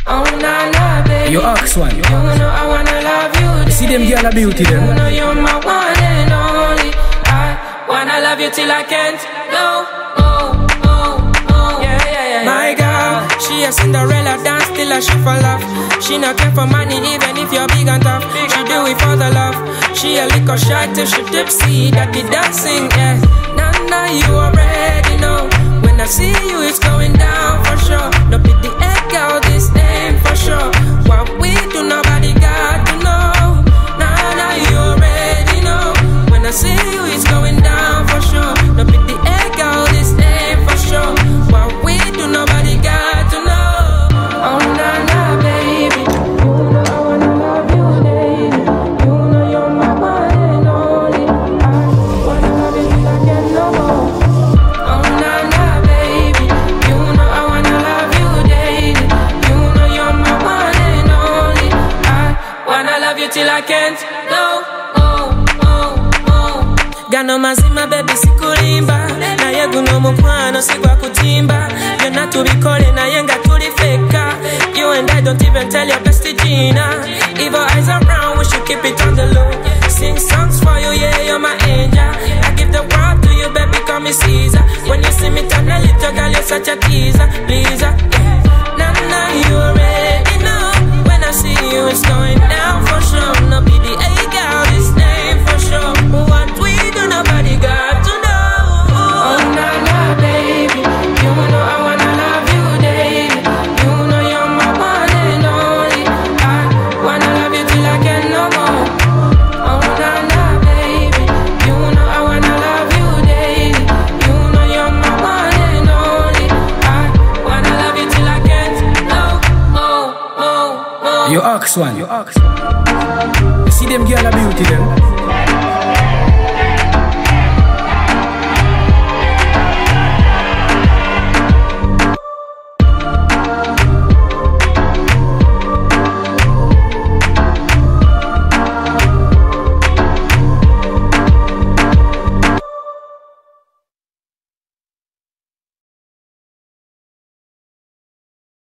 Oh na na, baby. You ask one. You know I wanna love you. You see them girl a beauty them. You know you're my one and only. I wanna love you till I can't. No, oh, oh, oh. Yeah, yeah, yeah. My girl, she a Cinderella dance till she fall off. She not care for money even if you're big and tough. She do it for the love. She a little shy till she tipsy. That the dancing, yeah. Nah, you already know. When I see you, it's going down for sure. Don't be the egg girl, this name for sure. What we do, nobody got to know. Nah, you already know. When I see you, it's going down for sure. Don't be the egg girl, this name for sure. What we do, nobody got to know. Oh, nah, baby. You know I wanna love you daily. You know you're my one and only. I wanna love you till I can't no more. Oh, nah, baby. You know I wanna love you daily. You know you're my one and only. I wanna love you till I can't. No, oh, oh, oh. Gano mazima baby sikulimba. Na yegu no mukwano sigwa kutimba. Yona tubikole na yenga tulifeka. You and I don't even tell your bestie Gina. Evil eyes around, we should keep it on the low. Sing songs for you, yeah, you're my angel. I give the world to you, baby, call me Caesar. When you see me turn a little girl, you're such a teaser, pleaser, yeah. Nah, you already know. When I see you, it's going down for sure. No be the A girl, this name for sure. What we do, nobody got to know. Oh, nah, baby. You know I wanna love you daily. You know you're my one and only. I wanna love you till I can't no more. Oh, nah, baby. You know I wanna love you daily. You know you're my one and only. I wanna love you till I can't. No, oh. You ask one. You see them girl a beauty them.